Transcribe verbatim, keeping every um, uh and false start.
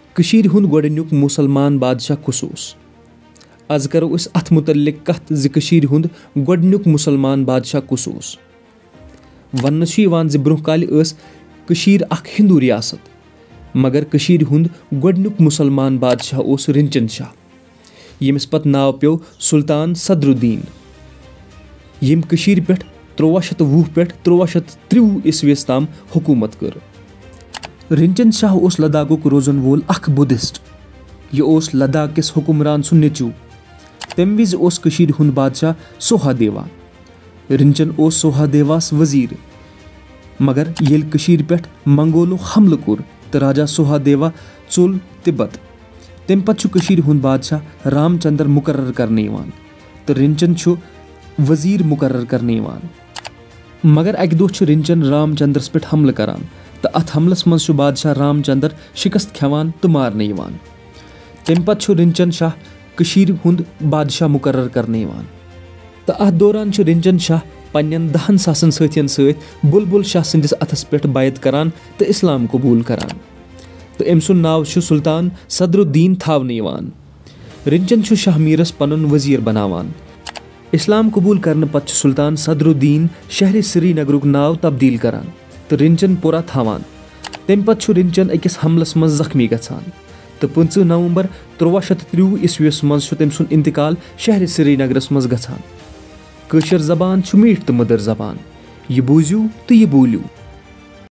कशीर हुंद गोडन्युक मुसलमान बादशाह कुस ओस। आज करो अस अथ मुतल्लिक कथ ज कशीर हुंद गोडन्युक मुसलमान बादशाह कुस ओस। वन्नस छ यिवान ज ब्रोह काल अस कशीर अख हिंदू रियासत, मगर कशीर हुंद गोडन्युक मुसलमान बादशाह ओस रिंचन शाह, यमिस पत नाव पेव सुल्तान सदरुद्दीन, यम कशीर पेठ त्रुवह शत वुह पेठ त्रुवह शत त्रिवुह ईस्वीस ताम हुकूमत कर। रिंचन शाह ओस लद्दाखुक रोजन वोल अख बुद्धिस्ट। यह ओस लद्दाख किस हुकुमरान सुन नेचू। तम विज ओस कशीर हुंद बादशाह सोहादेवा। रिंचन ओस सोहादेवास वजीर, मगर येल कशीर पेठ मंगोलो हमल कोर तो राजा सोहादेवा चोल तिब्बत। तम पत छु कशीर हुंद बादशाह रामचंद्र मुकर्रर करने यिवान तो रिंचन छु वजीर मुकर्रर करने यिवान। मगर अक दोह छु रिंचन रामचंद्रस पेठ हमल करान तो अथ हमलस मज छु बादशाह रामचंद्र शिकस्त खेवान तो मारने यिवान। तम पत छु रिंचन शाह कशीर हुंद बादशाह मुकर्रर करने यिवान तो अथ दौरान छु रिंचन शाह पन्नन दहन सासन साथियन सत बुलबुल शाह संदिस अथस पेठ बैत करान तो इस्लाम कबूल करान तो अम सुन नाव छु सुल्तान सदरुद्दीन थावने यिवान। रिंचन छु शाह मीरस पनुन वजीर बनावान। इस्लाम कबूल करने पत छु सुल्तान सदरुद्दीन शहर श्रीनगरुक नाव तब्दील करान तो रिंचन पुरा थावान। तम पत छु रिंचन अकिस हमलस मज जख्मी गछान तो पंचह नवंबर त्रुवह शत त्रिवुह ईस्वीस मज छु तम सुन इंतकाल शहर श्रीनगरस मज गछान। कशीर जबान छु मीठ तो मदर जबान, यह बूझू तो यह बोलियो।